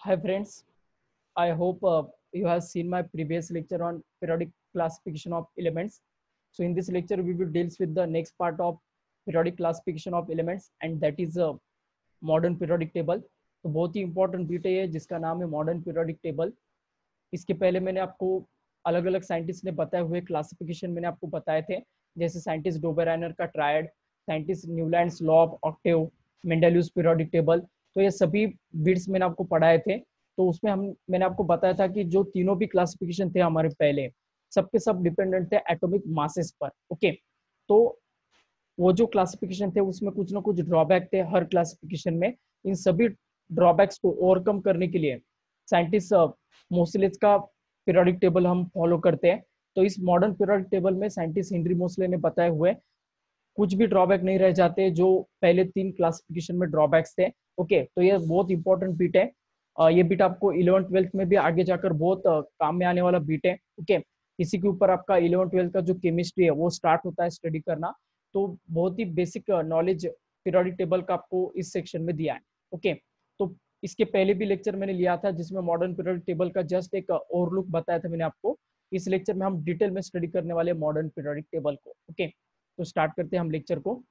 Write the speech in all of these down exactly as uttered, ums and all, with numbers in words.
Hi friends, I hope uh, you have seen my previous lecture on periodic classification of elements. So in this lecture, we will deal with the next part of periodic classification of elements, and that is a modern periodic table. तो बहुत ही important beat है ये, जिसका नाम है modern periodic table. इसके पहले मैंने आपको अलग अलग साइंटिस्ट ने बताए हुए क्लासिफिकेशन मैंने आपको बताए थे, जैसे साइंटिस्ट डोबेराइनर का triad, scientist Newlands law of octave, Mendeleev's periodic table. तो ये सभी बिट्स मैंने आपको पढ़ाए थे. तो उसमें हम मैंने आपको बताया था कि जो तीनों भी क्लासिफिकेशन थे हमारे पहले, सबके सब डिपेंडेंट थे एटॉमिक मासेस पर. ओके, तो वो जो क्लासिफिकेशन थे उसमें कुछ ना कुछ ड्रॉबैक थे हर क्लासिफिकेशन में. इन सभी ड्रॉबैक्स को ओवरकम करने के लिए साइंटिस्ट मोसलेस का पीरियोडिक टेबल हम फॉलो करते हैं. तो इस मॉडर्न पीरियोडिक टेबल में साइंटिस्ट हेनरी मोसले ने बताए हुए कुछ भी ड्रॉबैक नहीं रह जाते जो पहले तीन क्लासिफिकेशन में ड्रॉबैक्स थे. ओके, तो ये बहुत इंपॉर्टेंट बीट है. uh, ये बीट आपको इलेवन ट्वेल्थ में भी आगे जाकर बहुत uh, काम में आने वाला बीट है. ओके, इसी के ऊपर आपका इलेवन ट्वेल्थ का जो केमिस्ट्री है वो स्टार्ट होता है स्टडी करना. तो बहुत ही बेसिक नॉलेज पीरियोडिक टेबल का आपको इस सेक्शन में दिया है. ओके, तो इसके पहले भी लेक्चर मैंने लिया था जिसमें मॉडर्न पीरियोडिक टेबल का जस्ट एक ओवरलुक बताया था मैंने आपको. इस लेक्चर में हम डिटेल में स्टडी करने वाले मॉडर्न पीरियोडिक टेबल को. ओके, तो स्टार्ट करते हैं हम लेक्चर को.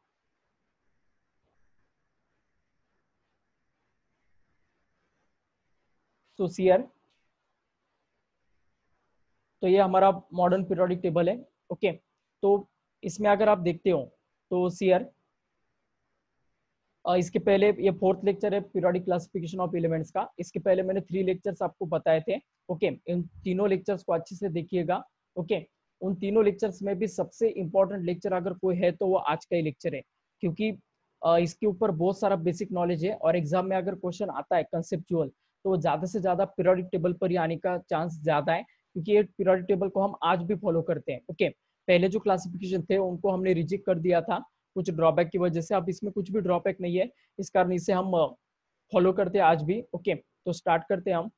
तो सीआर, तो ये हमारा मॉडर्न पीरियोडिक टेबल है. ओके, तो इसमें अगर आप देखते हो तो सीआर, इसके पहले ये फोर्थ लेक्चर है पीरियोडिक क्लासिफिकेशन ऑफ एलिमेंट्स का. इसके पहले मैंने थ्री लेक्चर्स आपको बताए थे. ओके, इन तीनों लेक्चर्स को अच्छे से देखिएगा. ओके, उन तीनों लेक्चर्स में भी सबसे इंपॉर्टेंट लेक्चर अगर कोई है तो वो आज का ही लेक्चर है, क्योंकि अ, इसके ऊपर बहुत सारा बेसिक नॉलेज है और एग्जाम में अगर क्वेश्चन आता है कंसेप्चुअल तो वो ज्यादा से ज्यादा पीरियोडिक टेबल पर ही आने का चांस ज्यादा है, क्योंकि ये पीरियोडिक टेबल को हम आज भी फॉलो करते हैं. ओके, पहले जो क्लासिफिकेशन थे उनको हमने रिजेक्ट कर दिया था कुछ ड्रॉबैक की वजह से. अब इसमें कुछ भी ड्रॉबैक नहीं है, इस कारण इसे हम फॉलो करते हैं आज भी. ओके, तो स्टार्ट करते हैं हम.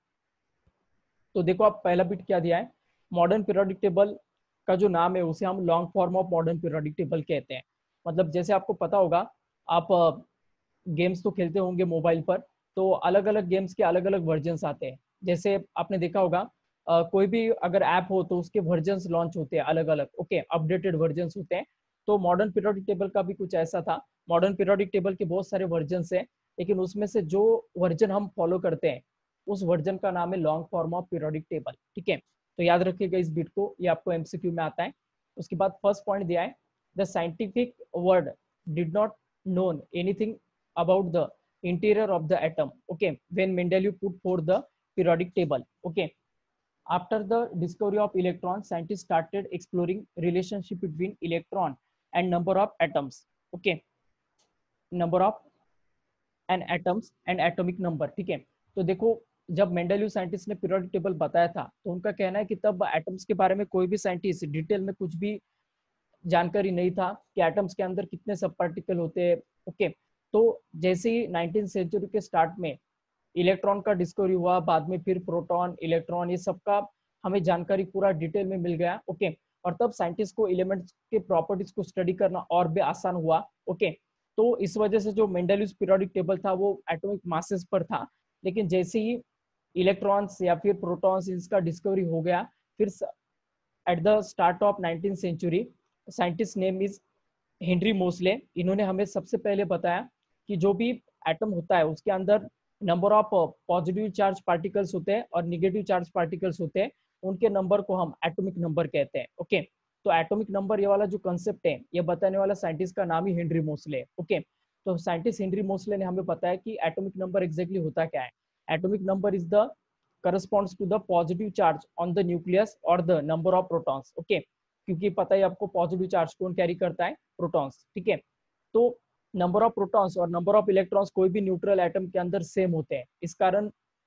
तो देखो आप पहला बिट क्या दिया है. मॉडर्न पीरियोडिक टेबल का जो नाम है उसे हम long form of modern periodic table कहते हैं. मतलब जैसे आपको पता होगा, आप गेम्स तो खेलते होंगे मोबाइल पर, तो अलग अलग गेम्स के अलग अलग वर्जन्स आते हैं. जैसे आपने देखा होगा, अ, कोई भी अगर ऐप हो तो उसके वर्जन्स लॉन्च होते हैं अलग अलग. ओके, अपडेटेड वर्जन्स होते हैं. तो मॉडर्न पीरियोडिक टेबल का भी कुछ ऐसा था. मॉडर्न पीरियोडिक टेबल के बहुत सारे वर्जन्स हैं, लेकिन उसमें से जो वर्जन हम फॉलो करते हैं उस वर्जन का नाम है long form of periodic table. ठीक है, तो याद रखिएगा इस बिट को, ये आपको एमसीक्यू में आता है. उसके बाद फर्स्ट पॉइंट दिया है, the scientific word did not known anything about the interior of the atom. Okay, when Mendeleev put forth the periodic table. Okay, after the discovery of electrons, scientists started exploring relationship between electron and number of atoms. Okay, number of and atoms and atomic number. ठीक है, तो देखो जब Mendeleev scientist ने periodic table बताया था तो उनका कहना है कि तब एटम्स के बारे में कोई भी साइंटिस्ट डिटेल में कुछ भी जानकारी नहीं था कि एटम्स के अंदर कितने सब पार्टिकल होते हैं. ओके, तो जैसे ही नाइनटीन सेंचुरी के स्टार्ट में इलेक्ट्रॉन का डिस्कवरी हुआ, बाद में फिर प्रोटॉन इलेक्ट्रॉन ये सब का हमें जानकारी पूरा डिटेल में मिल गया. ओके, और तब साइंटिस्ट को एलिमेंट्स के प्रॉपर्टीज को स्टडी करना और भी आसान हुआ. ओके, तो इस वजह से जो मेंडेलिव पीरियोडिक टेबल था वो एटॉमिक मासेस पर था, लेकिन जैसे ही इलेक्ट्रॉन्स या फिर प्रोटॉन्स इसका डिस्कवरी हो गया, फिर at the start of nineteen century scientist name is Henry Moseley. इन्होंने हमें सबसे पहले बताया कि जो भी एटम होता है उसके अंदर number of positive charge particles होते हैं और निगेटिव चार्ज पार्टिकल्स होते हैं, उनके नंबर को हम एटॉमिक नंबर कहते हैं. ओके, तो एटॉमिक नंबर ये वाला जो कंसेप्ट है ये बताने वाला साइंटिस्ट का नाम ही हेनरी मोसले है. ओके, तो साइंटिस्ट हेनरी मोसले ने हमें बताया कि एटॉमिक नंबर एग्जैक्टली होता क्या है. Atomic number is the corresponds to the positive charge on the nucleus or the number of protons. Okay, क्योंकि पता है आपको पॉजिटिव चार्ज कौन कैरी करता है, प्रोटॉन्स. ठीक है, तो नंबर ऑफ प्रोटॉन्स और नंबर ऑफ इलेक्ट्रॉन्स कोई भी न्यूट्रल एटम के अंदर सेम होते हैं. इस कारण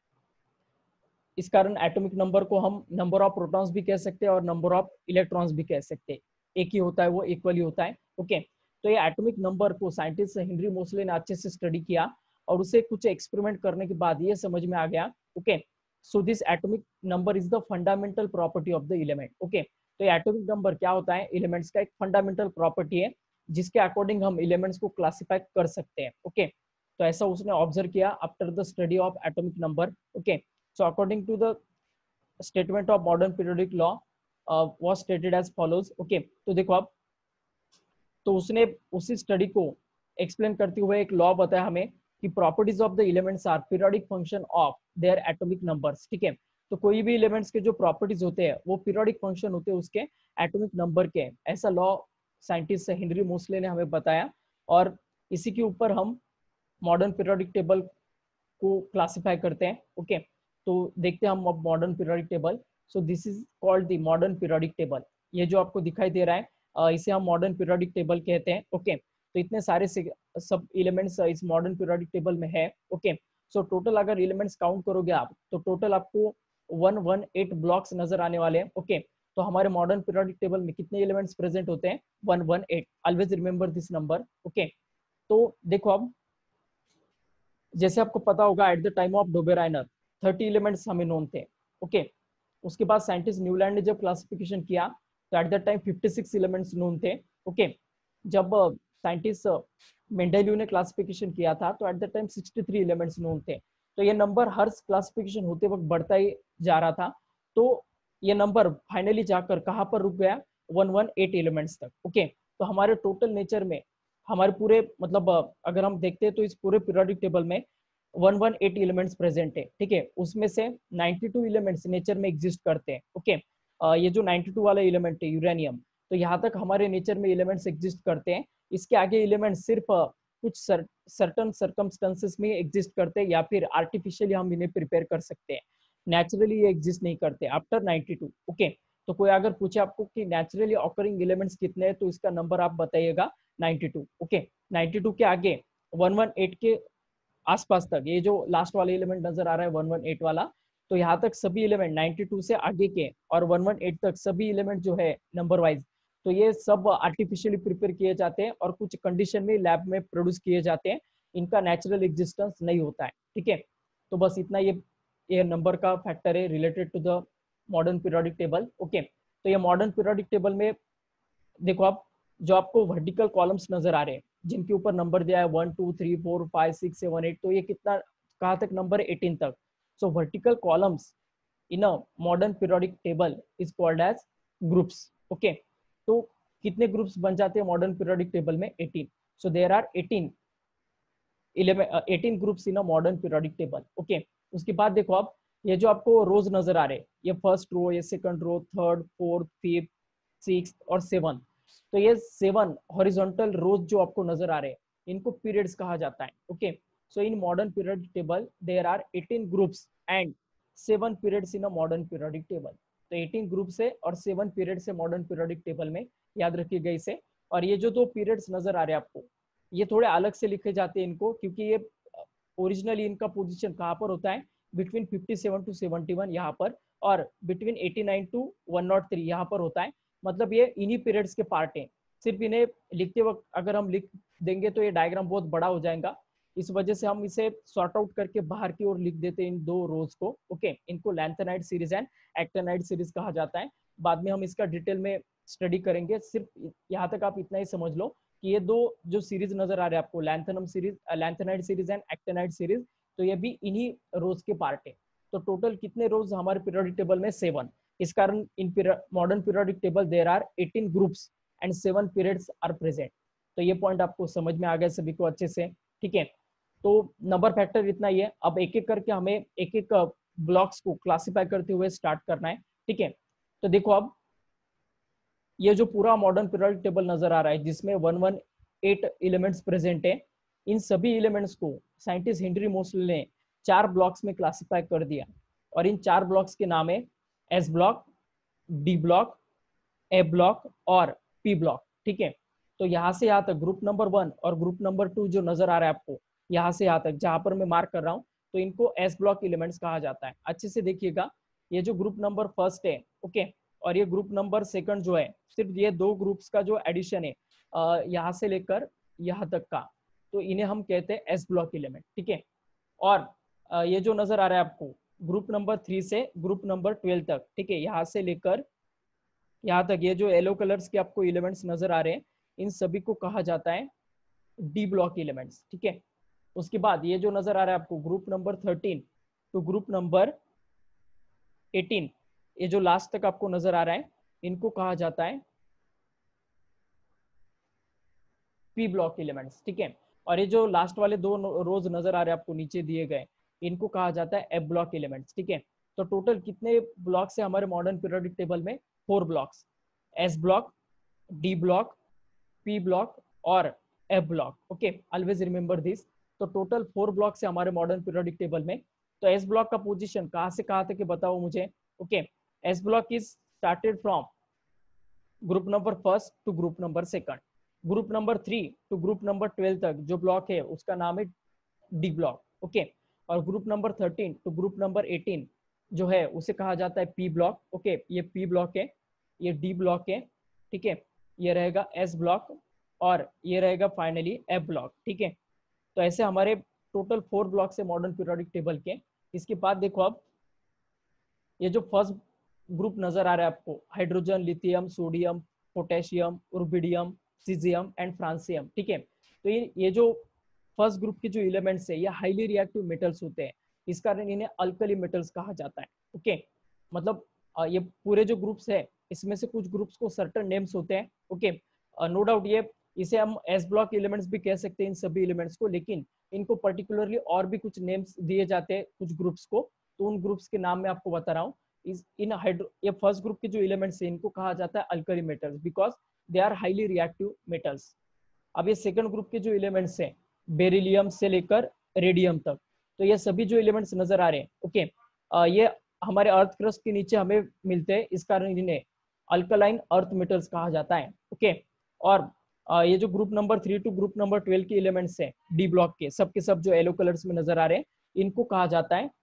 इस कारण एटॉमिक नंबर को हम नंबर ऑफ प्रोटॉन्स भी कह सकते हैं और नंबर ऑफ इलेक्ट्रॉन्स भी कह सकते हैं. एक ही होता है, वो इक्वली होता है. ओके, तो ये एटॉमिक नंबर को साइंटिस्ट हेनरी मोसले ने अच्छे से स्टडी किया और उसे कुछ एक्सपेरिमेंट करने के बाद ये समझ में आ गया. Okay, so this atomic number is the fundamental property of the element. Okay, तो एटॉमिक नंबर क्या होता है, एलिमेंट्स का एक फंडामेंटल प्रॉपर्टी है जिसके अकॉर्डिंग हम एलिमेंट्स को क्लासिफाई कर सकते हैं. ओके, तो ऐसा उसने ऑब्जर्व किया after the study of atomic number. Okay, so according to the statement of modern periodic law was stated as follows. Okay, तो देखो आप, तो उसने उसी स्टडी को एक्सप्लेन करते हुए एक लॉ बताया हमें कि properties of the elements are periodic function of their atomic numbers. ठीक है, तो कोई भी एलिमेंट्स के जो प्रॉपर्टीज होते हैं वो पीरियोडिक फंक्शन होते हैं उसके एटॉमिक नंबर के। ऐसा लॉ साइंटिस्ट हेनरी मोसले ने हमें बताया, और इसी के ऊपर हम मॉडर्न पीरियोडिक टेबल को क्लासिफाई करते हैं। ओके, तो देखते हैं हम अब modern periodic table. So this is called the modern periodic table. ये जो आपको दिखाई दे रहा है uh, इसे हम मॉडर्न पीरियोडिक टेबल कहते हैं। ओके okay, तो इतने सारे सब एलिमेंट्स इस मॉडर्न पीरियोडिक टेबल में है। ओके, सो टोटल अगर एलिमेंट्स काउंट करोगे आप तो टोटल आपको वन वन एट ब्लॉक्स नजर आने वाले हैं। ओके okay, तो हमारे मॉडर्न पीरियोडिक टेबल में कितने एलिमेंट्स प्रेजेंट होते हैं? One one eight. Always remember this number. Okay, तो देखो अब, जैसे आपको पता होगा at the time of Dobereiner thirty elements हमें नोन थे। ओके okay, उसके बाद साइंटिस्ट न्यूलैंड ने जब क्लासिफिकेशन किया तो at the time fifty six elements known थे। ओके okay, जब साइंटिस्ट मेंडेलियो ने क्लासिफिकेशन किया था तो at the time sixty three elements known थे। तो ये नंबर हर क्लासिफिकेशन होते वक्त बढ़ता ही जा रहा था, तो ये नंबर फाइनली जाकर कहाँ पर रुक गया? वन वन एट एलिमेंट्स तक। ओके okay, तो हमारे टोटल नेचर में हमारे पूरे मतलब अगर हम देखते हैं तो इस पूरे पीरियोडिक टेबल में one one eight elements present है। ठीक है, उसमें से नाइंटी टू एलिमेंट्स नेचर में एग्जिस्ट करते हैं। ओके okay, ये जो नाइंटी टू वाला एलिमेंट है यूरेनियम, तो यहाँ तक हमारे नेचर में एलिमेंट्स एग्जिस्ट करते हैं। इसके आगे एलिमेंट्स सिर्फ कुछ सर्टन सर्कमस्टेंसेस में एग्जिस्ट करते हैं या फिर आर्टिफिशियली हम इन्हें प्रिपेयर कर सकते हैं। नेचुरली ये एग्जिस्ट नहीं करते आफ्टर नाइंटी टू। ओके, तो कोई अगर पूछे आपको कि नेचुरली ऑकरिंग एलिमेंट्स कितने हैं तो इसका नंबर आप बताइएगा ninety two. Okay, ninety two के आगे वन वन एट के आसपास तक ये जो लास्ट वाला एलिमेंट नजर आ रहा है वन वन एट वाला, तो यहाँ तक सभी एलिमेंट नाइंटी टू से आगे के और वन वन एट तक सभी एलिमेंट जो है नंबर वाइज, तो ये सब आर्टिफिशियली प्रिपेयर किए जाते हैं और कुछ कंडीशन में लैब में प्रोड्यूस किए जाते हैं। इनका नेचुरल एग्जिस्टेंस नहीं होता है। ठीक है, तो बस इतना ये ये नंबर का फैक्टर है related to the modern periodic table. Okay, तो ये मॉडर्न पीरियोडिक टेबल में देखो आप, जो आपको वर्टिकल कॉलम्स नजर आ रहे हैं जिनके ऊपर नंबर दिया है one two three four five six seven eight, तो ये कितना कहाँ तक नंबर है? एटीन तक। So vertical columns in a modern periodic table is called as groups. Okay, तो कितने ग्रुप्स बन जाते हैं मॉडर्न पीरियोडिक टेबल में? Eighteen. So there are eighteen eighteen groups in a modern periodic table. Okay, उसके बाद देखो आप, ये जो आपको रोज नजर आ रहे हैं, ये फर्स्ट रो, ये second row, third, fourth, fifth, sixth और सेवन, तो ये सेवन हॉरिजॉन्टल रोज जो आपको नजर आ रहे हैं इनको पीरियड्स कहा जाता है। Okay, so in modern periodic table there are eighteen groups and seven periods in a modern periodic table. तो एटीन ग्रुप्स है और सेवन पीरियड्स है मॉडर्न पीरियोडिक टेबल में, याद रखिएगा इसे। और ये जो दो पीरियड्स नजर आ रहे हैं आपको, ये थोड़े अलग से लिखे जाते हैं इनको, क्योंकि ये ओरिजिनली इनका पोजीशन कहाँ पर होता है? Between fifty seven to seventy one यहाँ पर, और between eighty nine to one O three यहाँ पर होता है। मतलब ये इन्हीं पीरियड्स के पार्ट हैं। सिर्फ इन्हें लिखते वक्त अगर हम लिख देंगे तो ये डायग्राम बहुत बड़ा हो जाएगा, इस वजह से हम इसे सॉर्ट आउट करके बाहर की ओर लिख देते हैं इन दो रोज को। ओके, इनको lanthanide series and actinide series कहा जाता है। बाद में हम इसका डिटेल में स्टडी करेंगे। सिर्फ यहाँ तक आप इतना ही समझ लो कि ये दो जो सीरीज नजर आ रहे हैं आपको, lanthanum series, lanthanide series and actinide series, तो ये भी इन्हीं रोज के पार्ट है। तो टोटल कितने रोज हमारे पीरियोडिक टेबल में? सेवन। इस कारण in modern periodic table there are eighteen groups and seven periods are present. तो ये पॉइंट आपको समझ में आ गया सभी को अच्छे से? ठीक है, तो नंबर फैक्टर इतना ही है। अब एक एक करके हमें एक एक ब्लॉक्स को क्लासिफाई करते हुए स्टार्ट करना है। ठीक है, तो देखो अब, ये जो पूरा मॉडर्न पीरियोडिक टेबल नजर आ रहा है जिसमें one one eight elements present है, इन सभी एलिमेंट्स को साइंटिस्ट हेनरी मोसले ने चार ब्लॉक्स में क्लासिफाई कर दिया, और इन चार ब्लॉक्स के नाम है S block, D block, A block और पी ब्लॉक। ठीक है, तो यहाँ से यहाँ तक ग्रुप नंबर वन और ग्रुप नंबर टू जो नजर आ रहा है आपको, यहाँ से यहाँ तक जहां पर मैं मार्क कर रहा हूँ, तो इनको एस ब्लॉक एलिमेंट्स कहा जाता है। अच्छे से देखिएगा, ये जो ग्रुप नंबर फर्स्ट है, ओके, और ये ग्रुप नंबर सेकंड जो है, सिर्फ ये दो ग्रुप्स का जो एडिशन है यहाँ से लेकर यहाँ तक का, तो इन्हें हम कहते हैं एस ब्लॉक एलिमेंट। ठीक है, और ये जो नजर आ रहा है आपको ग्रुप नंबर थ्री से ग्रुप नंबर ट्वेल्व तक, ठीक है, यहाँ से लेकर यहाँ तक ये जो येलो कलर्स के आपको एलिमेंट्स नजर आ रहे हैं, इन सभी को कहा जाता है डी ब्लॉक एलिमेंट्स। ठीक है, उसके बाद ये जो नजर आ रहा है आपको group number thirteen to group number eighteen, ये जो लास्ट तक आपको नजर आ रहा है, इनको कहा जाता है पी ब्लॉक एलिमेंट्स, ठीक है। और ये जो लास्ट वाले दो रोज नजर आ रहे हैं आपको नीचे दिए गए, इनको कहा जाता है एफ ब्लॉक एलिमेंट्स, ठीक है। तो टोटल कितने ब्लॉक्स है हमारे मॉडर्न पीरियोडिक टेबल में? Four blocks, S block, D block, P block और F block, okay, always remember this. तो टोटल फोर ब्लॉक्स है हमारे मॉडर्न पीरियोडिक टेबल में। तो एस ब्लॉक का पोजीशन कहाँ से कहाँ तक बताओ मुझे? Okay, S block is started from group number first to group number second, group number three to group number twelve तक जो ब्लॉक है उसका नाम है डी ब्लॉक, ओके। और group number thirteen to group number eighteen जो है उसे कहा जाता है पी ब्लॉक, ओके। ये पी ब्लॉक है, ये डी ब्लॉक है, ठीक है। ये रहेगा एस ब्लॉक और ये रहेगा फाइनली एफ ब्लॉक, ठीक है। तो ऐसे हमारे टोटल फोर ब्लॉक्स है मॉडर्न पीरियोडिक टेबल के। इसके बाद देखो अब ये जो फर्स्ट ग्रुप नजर आ रहा है आपको, hydrogen, lithium, sodium, potassium, rubidium, caesium and francium, ठीक है। तो ये ये जो फर्स्ट ग्रुप के जो एलिमेंट्स है ये हाईली रिएक्टिव मेटल्स होते हैं, इस कारण इन्हें अल्कली मेटल्स कहा जाता है, ओके। मतलब ये पूरे जो ग्रुप्स है इसमें से कुछ ग्रुप्स को सर्टेन नेम्स होते हैं, ओके। नो डाउट ये इसे हम एस ब्लॉक एलिमेंट्स भी कह सकते हैं इन सभी एलिमेंट्स को, लेकिन इनको पर्टिकुलरली और भी कुछ नेम्स दिए जाते हैं कुछ ग्रुप्स को, तो उन ग्रुप्स के नाम मैं आपको बता रहा हूँ। इस इन हाइड्रो ये फर्स्ट ग्रुप के जो एलिमेंट्स हैं इनको कहा जाता है alkali metals because they are highly reactive metals. अब ये सेकंड ग्रुप के जो एलिमेंट्स हैं बेरिलियम से लेकर रेडियम तक, तो ये सभी जो एलिमेंट्स नजर आ रहे हैं, ओके, ये हमारे अर्थ क्रस्ट के नीचे हमें मिलते हैं, इस कारण इन्हें अल्कलाइन अर्थ मेटल्स कहा जाता है, ओके। और ये जो group number three to group number twelve के एलिमेंट्स हैं डी ब्लॉक के, सब के सब जो येलो कलर्स में नजर आ रहे हैं, इनको कहा जाता है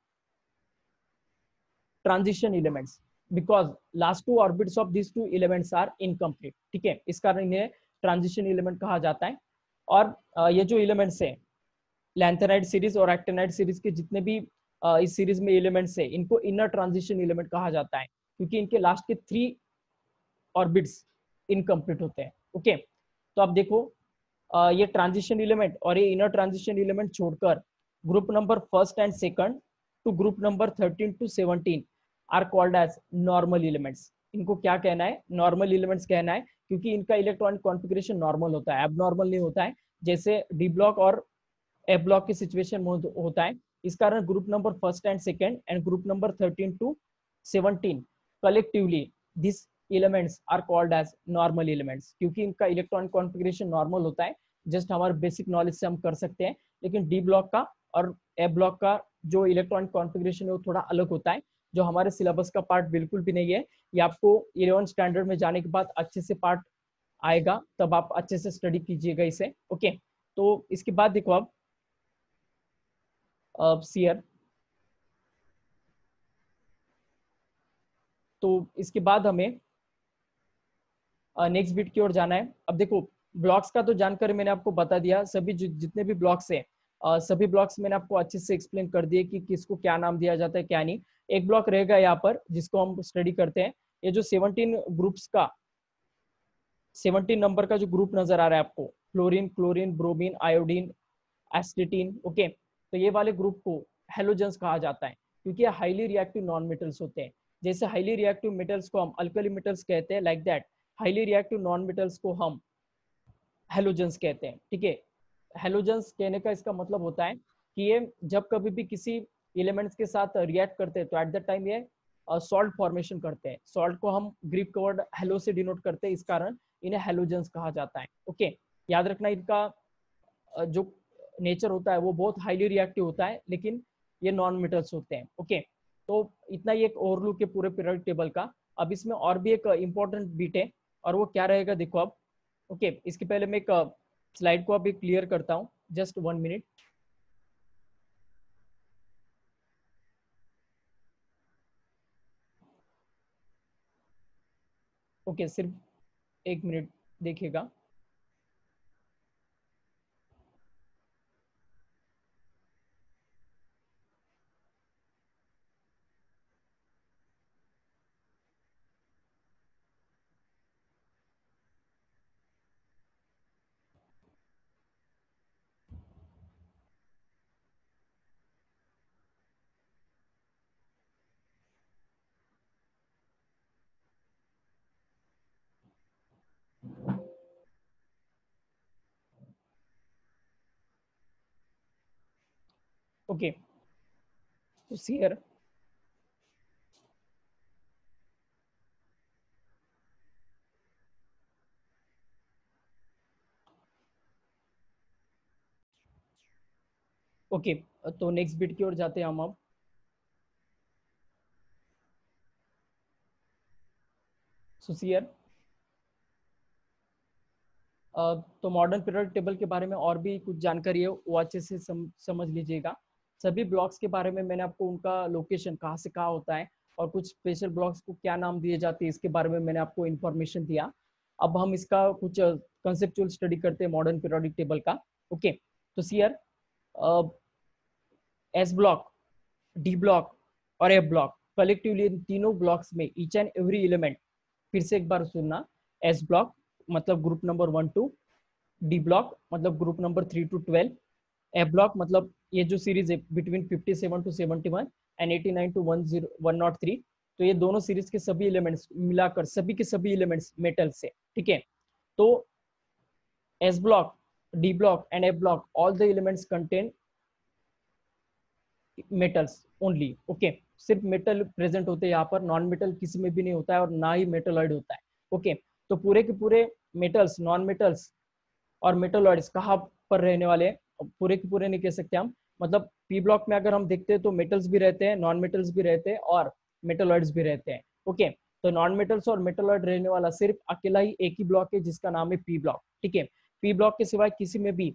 transition elements because last two orbits of this two elements are incomplete, ठीक है। इस कारण इन्हें ट्रांजिशन एलिमेंट कहा जाता है। और ये जो एलिमेंट्स है लैंथेनाइड सीरीज और एक्टिनाइड सीरीज के जितने भी इस सीरीज में एलिमेंट्स है इनको इनर ट्रांजिशन एलिमेंट कहा जाता है, क्योंकि इनके लास्ट के थ्री ऑर्बिट्स इनकम्प्लीट होते हैं, ओके। तो आप देखो ये ट्रांजिशन एलिमेंट और ये इनर ट्रांजिशन एलिमेंट छोड़कर group number first and second to group number thirteen to seventeen are called as normal elements. इनको क्या कहना है? नॉर्मल एलिमेंट्स कहना है, क्योंकि इनका इलेक्ट्रॉनिक कॉन्फ़िगरेशन नॉर्मल होता है, एबनॉर्मल नहीं होता है, जैसे डी ब्लॉक और एफ ब्लॉक की सिचुएशन होता है। इस कारण group number first and second and group number thirteen to seventeen collectively this elements are called as normal elements, क्योंकि इनका इलेक्ट्रॉनिक कॉन्फ़िगरेशन नॉर्मल होता है। जस्ट हमारे बेसिक नॉलेज से हम कर सकते हैं, लेकिन डी ब्लॉक का और एफ ब्लॉक का जो इलेक्ट्रॉनिक कॉन्फ़िगरेशन है वो थोड़ा अलग होता है, जो हमारे सिलेबस का पार्ट बिल्कुल भी नहीं है। ये आपको इलेवन स्टैंडर्ड में जाने के बाद अच्छे से पार्ट आएगा, तब आप अच्छे से स्टडी कीजिएगा इसे, ओके। तो इसके बाद देखो आप सीयर, तो इसके बाद हमें नेक्स्ट बिट की ओर जाना है। अब देखो ब्लॉक्स का तो जानकारी मैंने आपको बता दिया, सभी जितने भी ब्लॉक्स हैं uh, सभी ब्लॉक्स मैंने आपको अच्छे से एक्सप्लेन कर दिए कि किसको क्या नाम दिया जाता है क्या नहीं। एक ब्लॉक रहेगा यहाँ पर जिसको हम स्टडी करते हैं, ये जो सेवनटीन ग्रुप्स का सेवनटीन नंबर का जो ग्रुप नजर आ रहा है आपको, fluorine, chlorine, bromine, iodine, astatine, okay. तो ये वाले ग्रुप को हेलोजेंस कहा जाता है, क्योंकि ये हाईली रिएक्टिव नॉन मेटल्स होते हैं। जैसे हाईली रिएक्टिव मेटल्स को हम अल्कली मेटल्स कहते हैं, like that highly reactive non metals को हम हेलोजेंस कहते हैं, ठीक है। हेलोजेंस कहने का इसका मतलब होता है कि ये जब कभी भी किसी एलिमेंट्स के साथ रिएक्ट करते हैं तो एट द टाइम ये सॉल्ट फॉर्मेशन करते हैं। सॉल्ट को हम ग्रीक का वर्ड हेलो से डिनोट करते हैं, इस कारण इन्हें हेलोजेंस कहा जाता है, ओके। याद रखना इनका जो नेचर होता है वो बहुत हाईली रिएक्टिव होता है, लेकिन ये नॉन मेटल्स होते हैं, ओके। तो इतना ही एक ओवरव्यू के पूरे पीरियोडिक टेबल का। अब इसमें और भी एक इंपॉर्टेंट बीट है, और वो क्या रहेगा देखो अब, ओके। इसके पहले मैं एक स्लाइड को अभी क्लियर करता हूँ, जस्ट वन मिनट। ओके, सिर्फ एक मिनट देखिएगा। ओके, तो सी हियर ओके, तो नेक्स्ट बिट की ओर जाते हैं हम अब। सो सी हियर तो मॉडर्न पीरियोडिक टेबल के बारे में और भी कुछ जानकारी है वो अच्छे से सम, समझ लीजिएगा। सभी ब्लॉक्स के बारे में मैंने आपको उनका लोकेशन कहाँ से कहाँ होता है और कुछ स्पेशल ब्लॉक्स को क्या नाम दिए जाते हैं इसके बारे में मैंने आपको इन्फॉर्मेशन दिया। अब हम इसका कुछ कंसेप्चुअल स्टडी करते हैं मॉडर्न पीरियोडिक टेबल का। ओके, तो see here S block, D block और एफ ब्लॉक, कलेक्टिवली इन तीनों ब्लॉक्स में ईच एंड एवरी एलिमेंट, फिर से एक बार सुनना, एस ब्लॉक मतलब group number one two, D block मतलब group number three to twelve, F block मतलब ये जो सीरीज है between fifty seven to seventy one and eighty nine to one zero one not three, तो ये दोनों series के सभी एलिमेंट्स मिलाकर सभी के सभी एलिमेंट्स मेटल से, ठीक है। तो S block, D block and F block all the elements contain metals only. Okay, सिर्फ मेटल प्रेजेंट होते हैं यहाँ पर, नॉन मेटल किसी में भी नहीं होता है और ना ही मेटलॉइड होता है। ओके, तो पूरे के पूरे मेटल्स, नॉन मेटल्स और मेटलॉइड्स कहाँ पर रहने वाले हैं, पूरे के पूरे नहीं कह सकते हम, मतलब पी ब्लॉक में अगर हम देखते हैं तो मेटल्स भी रहते हैं, नॉन मेटल्स भी रहते हैं और मेटलॉइड्स भी रहते हैं। ओके, तो नॉन मेटल्स और मेटलॉइड रहने वाला सिर्फ अकेला ही एक ही ब्लॉक है जिसका नाम है पी ब्लॉक, ठीक है। पी ब्लॉक के सिवाय किसी में भी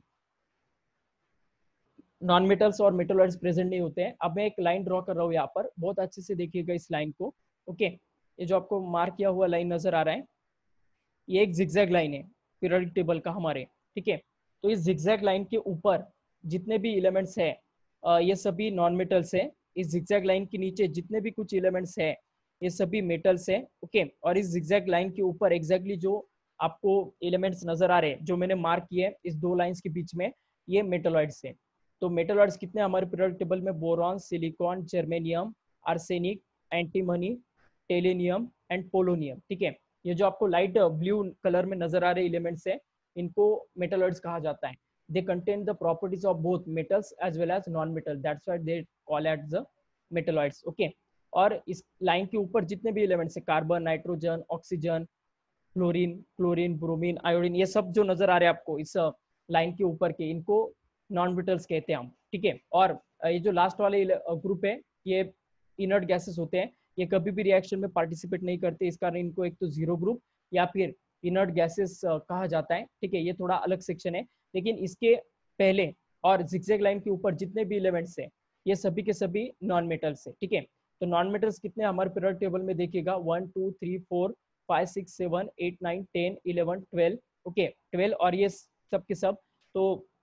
नॉन मेटल्स और मेटलॉइड्स प्रेजेंट नहीं होते हैं। अब मैं एक लाइन ड्रॉ कर रहा हूँ यहाँ पर, बहुत अच्छे से देखिएगा इस लाइन को। ओके, ये जो आपको मार्क किया हुआ लाइन नजर आ रहा है, ये एक जिगजैग लाइन है पीरियोडिक टेबल का हमारे, ठीक है। तो इस जिगजैग लाइन के ऊपर जितने भी एलिमेंट्स है ये सभी नॉन मेटल्स है। इस जिगजैग लाइन के नीचे जितने भी कुछ एलिमेंट्स है ये सभी मेटल्स है। ओके, और इस जिगजैग लाइन के ऊपर एग्जैक्टली जो आपको एलिमेंट्स नजर आ रहे हैं जो मैंने मार्क किए इस दो लाइंस के बीच में, ये मेटलॉइड्स है। तो मेटलॉइड्स कितने हमारे पीरियोडिक टेबल में, boron, silicon, germanium, arsenic, antimony, tellurium and polonium, ठीक है। ये जो आपको लाइट ब्लू कलर में नजर आ रहे एलिमेंट्स है इनको मेटलॉइड्स कहा जाता है। They contain the properties of both metals as well as non metal, that's why they call at the metalloids. Okay, और इस लाइन के ऊपर जितने भी एलिमेंट्स है, carbon, nitrogen, oxygen, fluorine, chlorine, bromine, iodine, ये सब जो नजर आ रहे हैं आपको इस लाइन के ऊपर के, इनको नॉन मेटल्स कहते हैं हम, ठीक है। और ये जो लास्ट वाले ग्रुप है ये इनर्ट गैसेस होते हैं, ये कभी भी रिएक्शन में पार्टिसिपेट नहीं करते, इस कारण इनको एक तो जीरो ग्रुप या फिर इनर्ट गैसेस कहा जाता है, ठीक है। ये थोड़ा अलग सेक्शन है, लेकिन इसके पहले और जिगजैग लाइन के ऊपर जितने भी एलिमेंट्स है ये सभी के सभी नॉन मेटल्स है, ठीक है। तो नॉन मेटल्स कितने हमारे पीरियोडिक टेबल में देखिएगा, one two three four five six seven eight nine ten eleven twelve, okay twelve, और ये सब के सब। तो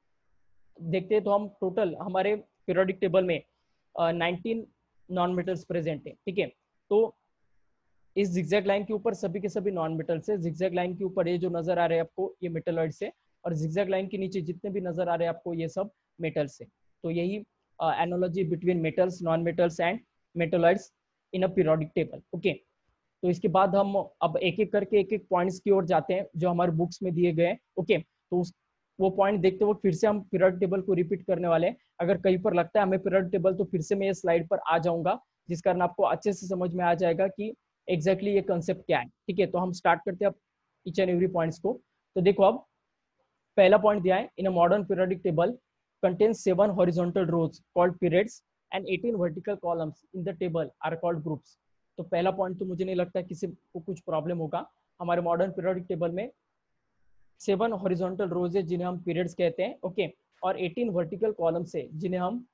देखते हैं तो हम टोटल हमारे पीरियोडिक टेबल में नाइनटीन नॉन मेटल्स प्रेजेंट है, ठीक है। तो इस जिगजैग लाइन के ऊपर सभी के सभी नॉन मेटल्स है, जिगजैग लाइन के ऊपर ये जो नजर आ रहे हैं आपको ये मेटलॉइड्स है, और जिगजैग लाइन के नीचे जितने भी नजर आ रहे हैं आपको ये सब मेटल्स है। तो यही analogy between metals, non metals and metalloids in a periodic table. Okay, तो इसके बाद हम अब एक एक करके एक एक पॉइंट्स की ओर जाते हैं जो हमारे बुक्स में दिए गए हैं। ओके, तो उस वो पॉइंट देखते हुए फिर से हम पीरियोडिक टेबल को रिपीट करने वाले हैं। अगर कहीं पर लगता है हमें पीरियोडिक टेबल तो फिर से मैं ये स्लाइड पर आ जाऊंगा, जिस कारण आपको अच्छे से समझ में आ जाएगा कि एग्जैक्टली exactly ये कंसेप्ट क्या है, ठीक है। तो हम स्टार्ट करते हैं अब ईच एंड एवरी पॉइंट्स को। तो देखो अब पहला पॉइंट दिया है, in a modern periodic table contains seven horizontal rows called periods and eighteen vertical columns in the table are called groups। तो पहला पॉइंट तो मुझे नहीं लगता किसी को कुछ प्रॉब्लम होगा। हमारे मॉडर्न पीरियोडिक टेबल में सेवन हॉरिजॉन्टल रोज है जिन्हें हम पीरियड्स कहते हैं, ओके, और एटीन वर्टिकल कॉलम्स है जिन्हें हम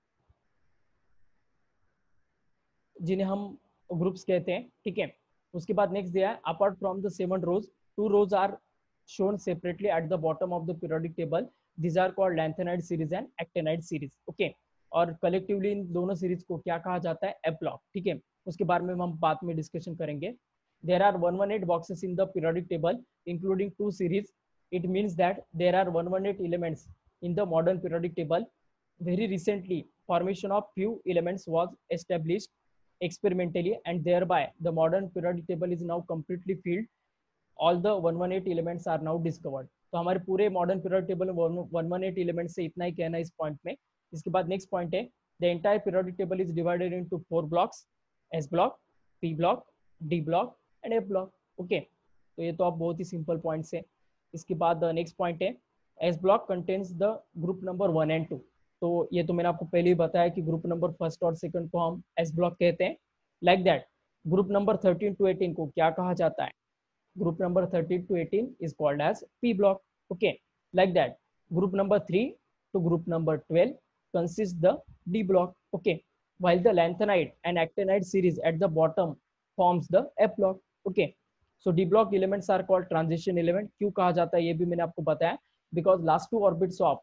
जिन्हें हम ग्रुप्स कहते हैं, ठीक है। उसके बाद नेक्स्ट दिया है, apart from the seven rows two rows are shown separately at the bottom of the periodic table, these are called lanthanide series and actinide series। okay, और कलेक्टिवली इन दोनों सीरीज को क्या कहा जाता है, एफ ब्लॉक, ठीक है। उसके बारे में हम बाद में डिस्कशन करेंगे। there are one hundred eighteen boxes in the periodic table including two series, it means that there are one hundred eighteen elements in the modern periodic table। very recently formation of few elements was established experimentally and thereby the modern periodic table is now completely filled, all the one hundred eighteen elements are now discovered। तो हमारे पूरे modern periodic table में one hundred eighteen elements से इतना ही कहना है इस point में। इसके बाद नेक्स्ट पॉइंट है the entire periodic table is divided into four blocks, S block, P block, D block and F block. Okay, तो ये तो आप बहुत ही सिंपल पॉइंट्स है। इसके बाद नेक्स्ट पॉइंट है S block contains the group number one and two. तो ये तो मैंने आपको पहले ही बताया कि ग्रुप नंबर फर्स्ट और सेकंड को हम एस ब्लॉक कहते हैं। Like that group number thirteen to eighteen को क्या कहा जाता है? Group number thirteen to eighteen is called as P block. Okay, like that group number three to group number twelve consists the D block. Okay, while the lanthanide and actinide series at the bottom forms the F block. Okay, so D block elements are called transition element. क्यों कहा जाता है ये भी मैंने आपको बताया, because last two orbits of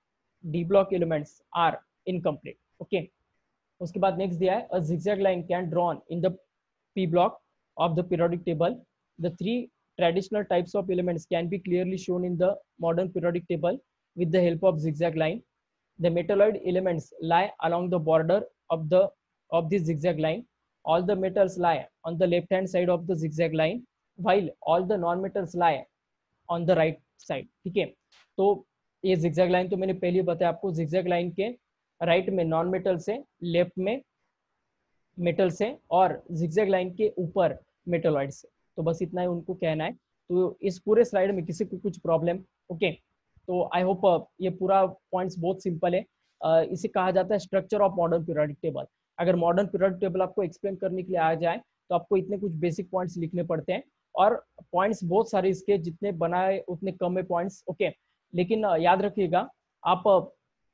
D block elements are incomplete. Okay, उसके बाद next दिया है a zigzag line can drawn in the P block of the periodic table. The three traditional types of elements can be clearly shown in the modern periodic table with the help of zigzag line. The metalloid elements lie along the border of the of this zigzag line. All the metals lie on the left hand side of the zigzag line, while all the non metals lie on the right side. ठीक है, तो ये zigzag line तो मैंने पहले ही बताया आपको, zigzag line के राइट right में नॉन मेटल से, लेफ्ट में मेटल से, और zigzag line के ऊपर मेटलॉइड से। तो बस इतना ही उनको कहना है। तो इस पूरे स्लाइड में किसी को कुछ प्रॉब्लम? Okay okay. तो आई होप ये पूरा पॉइंट्स बहुत सिंपल है। uh, इसे कहा जाता है structure of modern periodic table. अगर मॉडर्न पीरियोडिक टेबल आपको एक्सप्लेन करने के लिए आ जाए तो आपको इतने कुछ बेसिक पॉइंट्स लिखने पड़ते हैं, और पॉइंट्स बहुत सारे इसके, जितने बनाए उतने कम है पॉइंट्स। Okay okay. लेकिन uh, याद रखिएगा, आप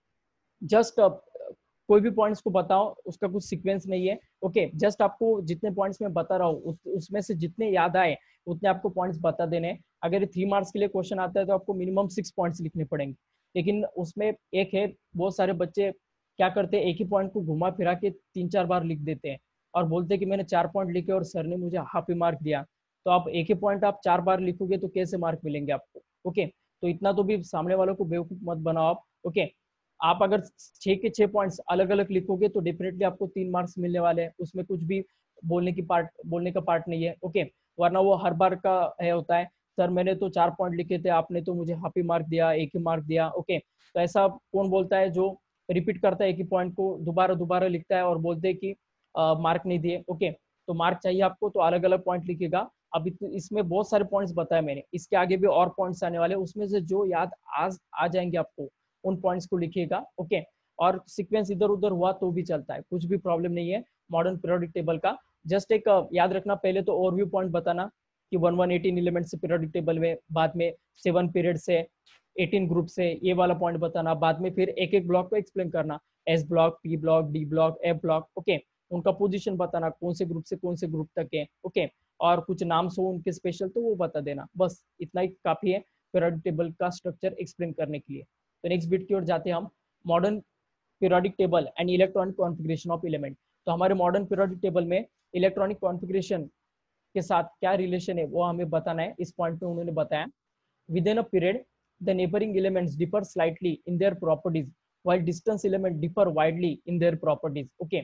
जस्ट uh, कोई भी पॉइंट्स को बताओ, उसका कुछ सीक्वेंस नहीं है। ओके, जस्ट आपको जितने पॉइंट्स मैं बता रहा हूँ उस, उसमें से जितने याद आए उतने आपको पॉइंट्स बता देने हैं। अगर ये थ्री मार्क्स के लिए क्वेश्चन आता है तो आपको मिनिमम सिक्स पॉइंट्स लिखने पड़ेंगे। लेकिन उसमें एक है, बहुत सारे बच्चे क्या करते हैं, एक ही पॉइंट को घुमा फिरा के तीन चार बार लिख देते हैं और बोलते हैं कि मैंने चार पॉइंट लिखे और सर ने मुझे हाफ ही मार्क दिया। तो आप एक ही पॉइंट आप चार बार लिखोगे तो कैसे मार्क मिलेंगे आपको? ओके, तो इतना तो भी सामने वालों को बेवकूफ मत बनाओ आप। ओके, आप अगर छह के छह पॉइंट्स अलग अलग लिखोगे तो डेफिनेटली आपको तीन मार्क्स मिलने वाले हैं, उसमें कुछ भी बोलने की पार्ट बोलने का पार्ट नहीं है। ओके, वरना वो हर बार का है होता है, सर मैंने तो चार पॉइंट लिखे थे, आपने तो मुझे हाफ ही मार्क दिया, एक ही मार्क दिया। ओके, तो ऐसा कौन बोलता है जो रिपीट करता है एक ही पॉइंट को, दोबारा दोबारा लिखता है और बोलते हैं कि मार्क नहीं दिए? ओके, तो मार्क चाहिए आपको तो अलग अलग पॉइंट लिखेगा। अब इसमें बहुत सारे पॉइंट्स बताए मैंने, इसके आगे भी और पॉइंट्स आने वाले, उसमें से जो याद आज आ जाएंगे आपको उन पॉइंट्स को लिखिएगा। ओके, और सीक्वेंस इधर उधर हुआ तो भी चलता है, कुछ भी प्रॉब्लम नहीं है मॉडर्न पीरियोडिक टेबल का। जस्ट एक याद रखना, पहले तो ओवरव्यू पॉइंट बताना कि वन वन एटीन एलिमेंट से पीरियोडिक टेबल में, बाद में सेवन पीरियड से, एटीन ग्रुप से, ये वाला पॉइंट बताना। बाद में फिर एक एक ब्लॉक को एक्सप्लेन करना, S block, P block, D block, F block. Okay, उनका पोजीशन बताना, कौन से ग्रुप से कौन से ग्रुप तक है। ओके, और कुछ नाम हो उनके स्पेशल तो वो बता देना। बस इतना ही काफी है पीरियोडिक टेबल का स्ट्रक्चर एक्सप्लेन करने के लिए। तो नेक्स्ट बिट की ओर जाते हैं हम, modern periodic table and electronic configuration of element. तो हमारे मॉडर्न पीरियोडिक टेबल में इलेक्ट्रॉनिक कॉन्फ़िगरेशन के साथ क्या रिलेशन है वो हमें बताना है। इस पॉइंट पे उन्होंने बताया, within a period the neighbouring elements differ slightly in their properties while distance element differ widely in their properties. Okay,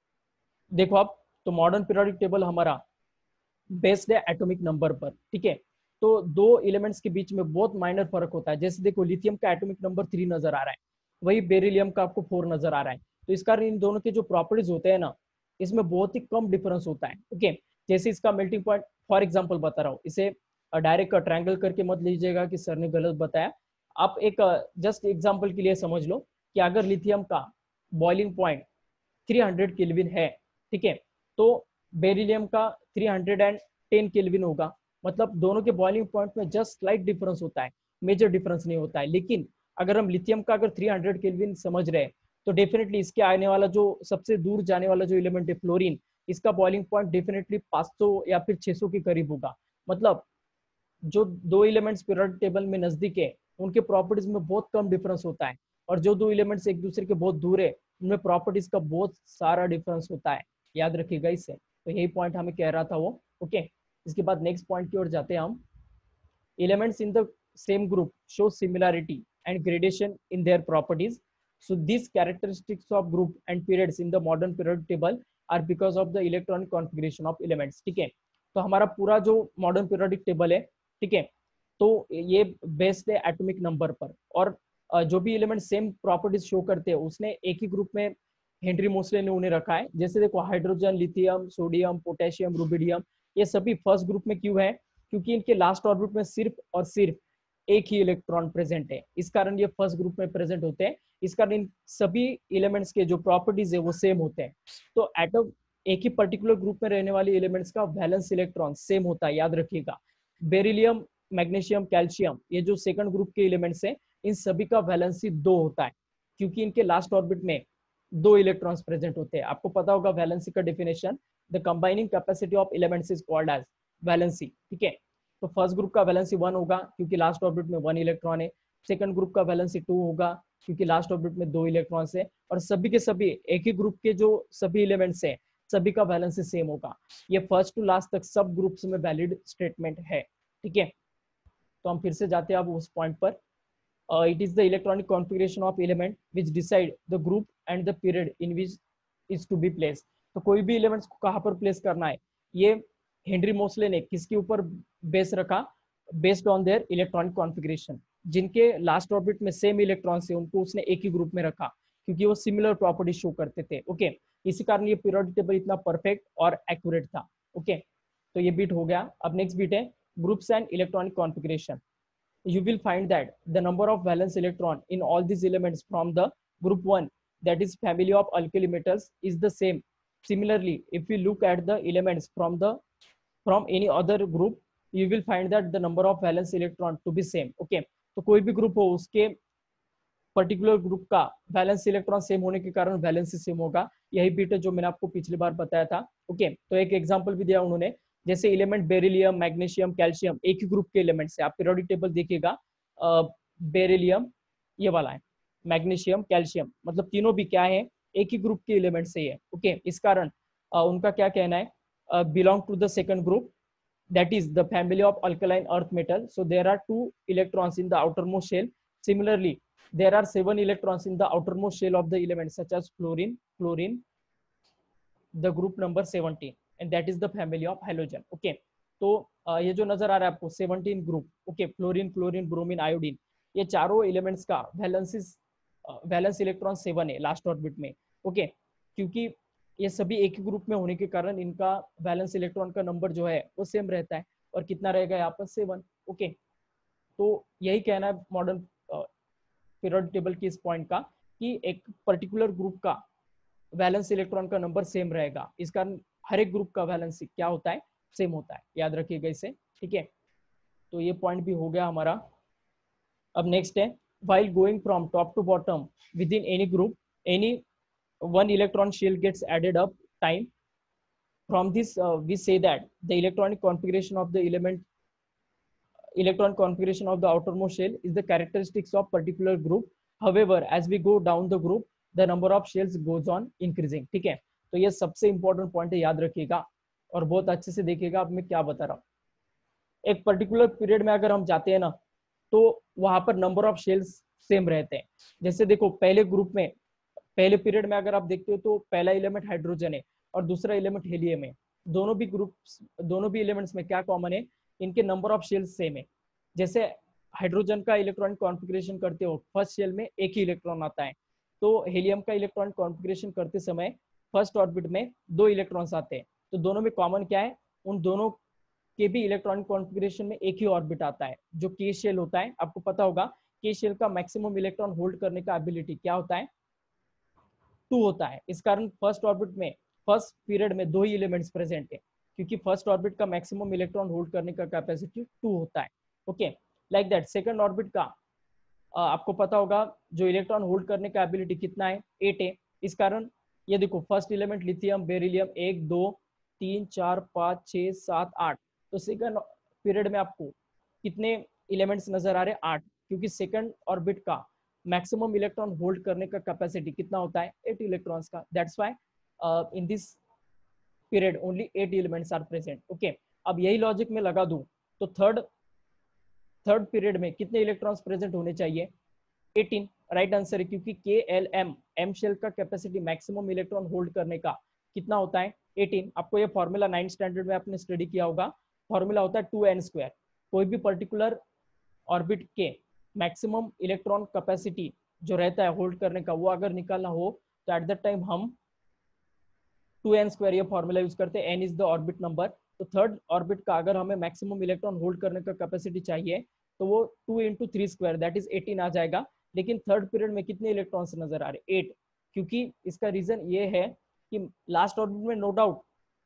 देखो आप, तो मॉडर्न पीरियोडिक टेबल हमारा बेस्ड है एटॉमिक नंबर पर। ठीक है, तो दो एलिमेंट्स के बीच में बहुत माइनर फर्क होता है। जैसे देखो, लिथियम का एटॉमिक नंबर थ्री नजर आ रहा है, वही बेरिलियम का आपको फोर नजर आ रहा है। तो इस कारण इन दोनों के जो प्रॉपर्टीज होते हैं ना, इसमें बहुत ही कम डिफरेंस होता है। ओके, जैसे इसका मेल्टिंग पॉइंट, फॉर एग्जाम्पल बता रहा हूँ, इसे डायरेक्ट ट्रायंगल करके मत लीजिएगा कि सर ने गलत बताया। आप एक जस्ट एग्जाम्पल के लिए समझ लो कि अगर लिथियम का boiling point three hundred kelvin है, ठीक है, तो बेरिलियम का थ्री हंड्रेड टेन केल्विन होगा। मतलब दोनों के बॉइलिंग पॉइंट में जस्ट स्लाइट डिफरेंस होता है, मेजर डिफरेंस नहीं होता है। लेकिन अगर हम लिथियम का अगर थ्री हंड्रेड केल्विन समझ रहे हैं तो डेफिनेटली इसके आने वाला जो सबसे दूर जाने वाला जो एलिमेंट है फ्लोरीन, इसका बॉइलिंग पॉइंट डेफिनेटली पाँच सौ या फिर छह सौ के करीब होगा। मतलब जो दो एलिमेंट्स पीरियोडिक टेबल में नजदीक है उनके प्रॉपर्टीज में बहुत कम डिफरेंस होता है, और जो दो एलिमेंट्स एक दूसरे के बहुत दूर है उनमें प्रॉपर्टीज का बहुत सारा डिफरेंस होता है। याद रखिएगा इससे, तो यही पॉइंट हमें कह रहा था वो। ओके, इसके बाद नेक्स्ट पॉइंट की ओर जाते हैं हम, elements in the same group show similarity and gradation in their properties. So these characteristics of group and periods in the modern periodic table are because of the electronic configuration of elements. ठीक है, तो हमारा पूरा जो modern periodic table है, ठीक है, तो ये बेस्ड है एटॉमिक नंबर पर, और जो भी एलिमेंट सेम प्रॉपर्टीज शो करते हैं उसने एक ही ग्रुप में हेनरी मोसले ने उन्हें रखा है। जैसे देखो hydrogen, lithium, sodium, potassium, rubidium, ये सभी फर्स्ट ग्रुप में क्यों है? क्योंकि इनके लास्ट ऑर्बिट में सिर्फ और सिर्फ एक ही इलेक्ट्रॉन प्रेजेंट है, इस कारण ये फर्स्ट ग्रुप में प्रेजेंट होते हैं। इस कारण इन सभी एलिमेंट्स के जो प्रॉपर्टीज है वो सेम होते हैं। तो एटम एक ही पर्टिकुलर ग्रुप में रहने वाले एलिमेंट्स का वैलेंस इलेक्ट्रॉन सेम होता है, याद रखिएगा। बेरिलियम, मैग्नीशियम, कैल्शियम, ये जो सेकंड ग्रुप के एलिमेंट्स हैं, इन सभी का वैलेंसी दो होता है, क्योंकि इनके लास्ट ऑर्बिट में दो इलेक्ट्रॉन्स प्रेजेंट होते हैं। आपको पता होगा वैलेंसी का definition, the combining capacity of elements is called as valency, ठीक है। तो फर्स्ट ग्रुप का वैलेंसी वन होगा क्योंकि लास्ट ऑर्बिट में वन इलेक्ट्रॉन है। सेकंड ग्रुप का वैलेंसी टू होगा क्योंकि लास्ट ऑर्बिट में दो इलेक्ट्रॉन्स है। और सभी के सभी एक ही ग्रुप के जो सभी एलिमेंट्स हैं, सभी का वैलेंसी सेम होगा। ये फर्स्ट टू लास्ट तक सब ग्रुप्स में वैलिड स्टेटमेंट है, ठीक है। तो हम फिर से जाते हैं अब उस पॉइंट पर। It is the electronic configuration of element which decide the group and the period in which is to be place. तो कोई भी एलिमेंट्स को कहाँ पर प्लेस करना है, ये हेनरी मोसले ने किसके ऊपर बेस रखा? Based on their electronic configuration. जिनके लास्ट ऑर्बिट में सेम इलेक्ट्रॉन्स है उनको उसने एक ही ग्रुप में रखा क्योंकि वो सिमिलर प्रॉपर्टी शो करते थे, ओके। इसी कारण ये पीरियोडिक टेबल इतना परफेक्ट और एक्यूरेट था, ओके। तो ये बीट हो गया। अब नेक्स्ट बीट है groups and electronic configuration. You will find that the number of valence electron in all these elements from the group one, that is family of alkali metals, is the same. Similarly, if we look at the elements from the from any other group, you will find that the number of valence electron to be same, okay. तो कोई भी group हो उसके particular group का valence electron same होने के कारण valency same होगा। यही बीट है जो मैंने आपको पिछली बार बताया था, ओके। तो एक एग्जांपल भी दिया उन्होंने, जैसे एलिमेंट बेरिलियम, मैग्नीशियम, कैल्शियम एक ही ग्रुप के एलिमेंट से। आप पीरियोडिक टेबल देखिएगा, बेरिलियम ये वाला है, मैग्नीशियम, कैल्शियम, मतलब तीनों भी क्या है? एक ही ग्रुप के एलिमेंट से है, ओके। इस कारण uh, उनका क्या कहना है? Belong to the second group, that is the family of alkaline earth metal. So there are two electrons in the outermost shell. Similarly, there are seven electrons in the outermost shell of the element such as fluorine, chlorine, the group number seventeen, and that is the family of halogen, okay. तो uh, ये जो नजर आ रहा है आपको seventeen group, okay, fluorine, chlorine, bromine, iodine, ये चारों एलिमेंट्स का वैलेंसी वैलेंस इलेक्ट्रॉन सेवन है लास्ट ऑर्बिट में, ओके। क्योंकि ये सभी एक ही ग्रुप में होने के कारण इनका वैलेंस इलेक्ट्रॉन का नंबर जो है वो सेम रहता है। और कितना रहेगा यहाँ पर? Seven, okay. तो यही कहना है मॉडर्न पीरियोडिक टेबल की इस पॉइंट का कि एक पर्टिकुलर ग्रुप का वैलेंस इलेक्ट्रॉन का नंबर सेम रहेगा, इस कारण हर एक ग्रुप का वैलेंसी क्या होता है? सेम होता है, याद रखिएगा इसे, ठीक है। तो ये पॉइंट भी हो गया हमारा। अब नेक्स्ट है, while going from top to bottom within any group, any one electron shell gets added up time. From this uh, we say that the electronic configuration of the element electron configuration of the outermost shell is the characteristics of particular group. However, as we go down the group, the number of shells goes on increasing, ठीक है। तो ये सबसे important point है, याद रखिएगा और बहुत अच्छे से देखिएगा अब मैं क्या बता रहा हूँ। एक पर्टिकुलर पीरियड में अगर हम जाते हैं ना, तो वहां पर नंबर ऑफ शेल्स सेम रहते हैं। जैसे देखो पहले ग्रुप में, पहले पीरियड में अगर आप देखते हो तो पहला एलिमेंट हाइड्रोजन है और दूसरा एलिमेंट हीलियम है। दोनों भी ग्रुप्स, दोनों भी एलिमेंट्स में क्या कॉमन है? इनके नंबर ऑफ शेल्स सेम है। जैसे हाइड्रोजन का इलेक्ट्रॉनिक कॉन्फ़िगरेशन करते हो, फर्स्ट शेल में एक ही इलेक्ट्रॉन आता है। तो हीलियम का इलेक्ट्रॉनिक कॉन्फ़िगरेशन करते समय फर्स्ट ऑर्बिट में दो इलेक्ट्रॉन्स आते हैं। तो दोनों में कॉमन क्या है? उन दोनों के भी इलेक्ट्रॉनिक कॉन्फ़िगरेशन में एक ही ऑर्बिट आता है जो के शेल होता है। आपको पता होगा के शेल का मैक्सिमम इलेक्ट्रॉन होल्ड करने का एबिलिटी क्या होता है? टू होता है। इस कारण फर्स्ट ऑर्बिट में, फर्स्ट पीरियड में दो ही एलिमेंट्स प्रेजेंट है क्योंकि फर्स्ट ऑर्बिट का मैक्सिमम इलेक्ट्रॉन होल्ड करने का कैपेसिटी टू होता है, ओके। लाइक दैट सेकंड ऑर्बिट का आ, आपको पता होगा जो इलेक्ट्रॉन होल्ड करने का एबिलिटी कितना है? एट है। इस कारण ये देखो फर्स्ट एलिमेंट लिथियम, बेरिलियम, एक, दो, तीन, चार, पाँच, छः, सात, आठ। तो सेकंड पीरियड में आपको कितने एलिमेंट्स नजर आ रहे हैं? आठ, क्योंकि सेकंड ऑर्बिट का मैक्सिमम इलेक्ट्रॉन होल्ड करने का कैपेसिटी कितना होता है? एट इलेक्ट्रॉन्स का। That's why in this period only eight elements are present, okay. अब यही लॉजिक में लगा दूं तो थर्ड थर्ड पीरियड में कितने इलेक्ट्रॉन्स प्रेजेंट होने चाहिए? एटीन, राइट आंसर है, क्योंकि K L M M shell का कैपेसिटी मैक्सिमम इलेक्ट्रॉन होल्ड करने का कितना होता है? एटीन। आपको ये फॉर्मूला नाइन्थ स्टैंडर्ड में आपने स्टडी किया होगा। फॉर्मूला होता है टू एन स्क्वायर। कोई भी पर्टिकुलर ऑर्बिट के मैक्सिमम इलेक्ट्रॉन कैपेसिटी जो रहता है होल्ड करने का वो अगर निकालना हो तो एट दैट टाइम हम टू एन स्क्वायर ये फॉर्मूला यूज करते हैं, N is the orbit number. तो थर्ड ऑर्बिट का अगर हमें मैक्सिमम इलेक्ट्रॉन होल्ड करने का कैपेसिटी चाहिए तो वो two into three square that is eighteen आ जाएगा। लेकिन थर्ड पीरियड में कितने इलेक्ट्रॉन्स नजर आ रहे? एट। क्योंकि इसका रीजन ये है कि लास्ट ऑर्बिट में नो डाउट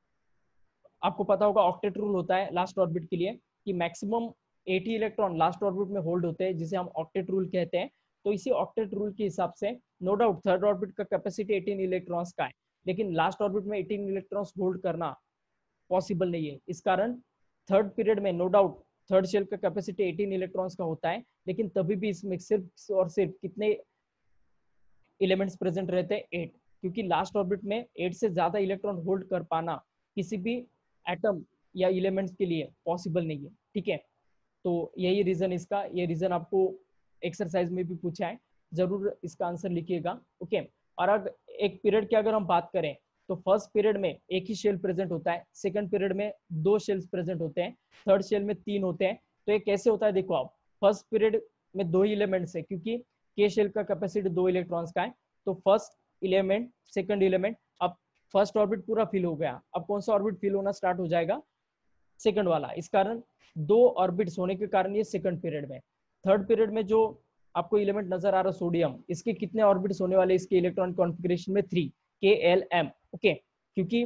आपको पता होगा ऑक्टेट रूल होता है लास्ट ऑर्बिट के लिए कि maximum eighty electron last orbit में होल्ड होते हैं, जिसे हम ऑक्टेट रूल कहते हैं। तो इसी ऑक्टेट रूल के हिसाब से नो डाउट थर्ड ऑर्बिट का कैपेसिटी एटीन इलेक्ट्रॉन्स का है, लेकिन लास्ट ऑर्बिट में एटीन इलेक्ट्रॉन्स होल्ड करना पॉसिबल नहीं है। इस कारण थर्ड पीरियड में नो डाउट थर्ड शेल का कैपेसिटी एटीन इलेक्ट्रॉन्स का होता है, लेकिन तभी भी इसमें सिर्फ और सिर्फ कितने एलिमेंट्स प्रेजेंट रहते हैं? एट। क्योंकि लास्ट ऑर्बिट में एट से ज्यादा इलेक्ट्रॉन होल्ड कर पाना किसी भी एटम या एलिमेंट्स के लिए पॉसिबल नहीं है। ठीक है, तो यही रीजन इसका, ये रीजन आपको एक्सरसाइज में भी पूछा है, जरूर इसका आंसर लिखिएगा। ओके, और अगर एक पीरियड की अगर हम बात करें तो फर्स्ट पीरियड में एक ही शेल प्रेजेंट होता है, सेकंड पीरियड में दो शेल्स प्रेजेंट होते हैं, थर्ड शेल में तीन होते हैं। तो ये कैसे होता है? देखो आप, फर्स्ट पीरियड में दो ही एलिमेंट्स है, क्योंकि के शेल का कैपेसिटी दो इलेक्ट्रॉन्स का है। तो फर्स्ट एलिमेंट, सेकंड एलिमेंट, अब फर्स्ट ऑर्बिट पूरा फिल हो गया, अब कौन सा ऑर्बिट फिल होना स्टार्ट हो जाएगा? सेकंड वाला। इस कारण दो ऑर्बिट्स होने के कारण ये सेकंड पीरियड में। थर्ड पीरियड में जो आपको एलिमेंट नजर आ रहा है सोडियम, इसके कितने ऑर्बिट्स होने वाले? इसके इलेक्ट्रॉन कॉन्फ़िगरेशन में three, K L M. Okay, क्योंकि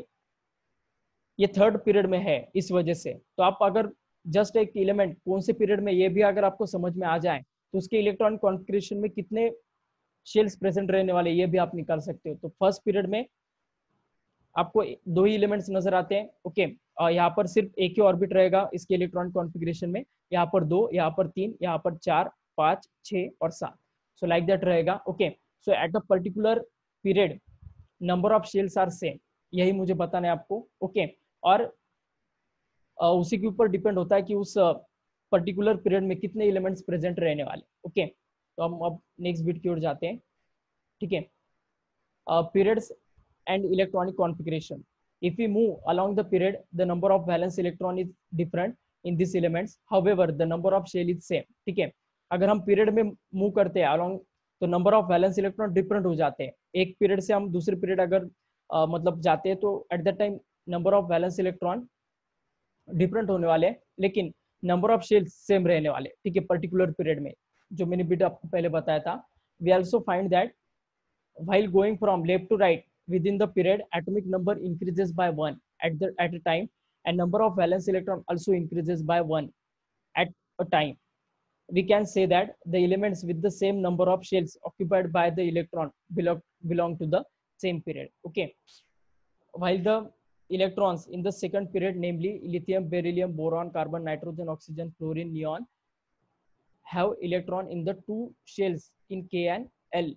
ये थर्ड पीरियड में है इस वजह से। तो आप अगर जस्ट एक एलिमेंट कौन से पीरियड में ये भी अगर आपको समझ में आ जाए तो उसके इलेक्ट्रॉन कॉन्फ़िगरेशन में कितने शेल्स प्रेजेंट रहने वाले ये भी आप निकाल सकते हो। तो फर्स्ट पीरियड में आपको दो ही एलिमेंट्स नजर आते हैं। ओके, और यहाँ पर सिर्फ एक ही ऑर्बिट रहेगा इसके इलेक्ट्रॉन कॉन्फ़िगरेशन में, यहाँ पर दो, यहाँ पर तीन, यहाँ पर चार, पाँच, छः और सात। सो लाइक दैट रहेगा। Okay, so at a particular period number of shells are same, यही मुझे बताना है आपको। ओके, और uh, उसी के ऊपर डिपेंड होता है कि उस पर्टिकुलर uh, पीरियड में कितने एलिमेंट्स प्रेजेंट रहने वाले। ओके, तो हम अब नेक्स्ट बिट की ओर जाते हैं। ठीक है, periods and electronic configuration. If we move along the period, the number of valence electron is different in these elements. However, the number of shell is same. ठीक है, अगर हम पीरियड में मूव करते हैं along तो number of valence electron different हो जाते हैं। एक पीरियड से हम दूसरे पीरियड अगर uh, मतलब जाते हैं तो at that time number of valence electron different होने वाले हैं, लेकिन नंबर ऑफ शेल्स सेम रहने वाले। ठीक है, पर्टिकुलर पीरियड में, जो मैंने बिट आपको पहले बताया था। We also find that while going from left to right within the period, atomic number increases by one at the at a time, and number of valence electron also increases by one at a time. We can say that the elements with the same number of shells occupied by the electron belong belong to the same period. Okay, while the electrons in the second period, namely lithium, beryllium, boron, carbon, nitrogen, oxygen, fluorine, neon, have electron in the two shells in K and L.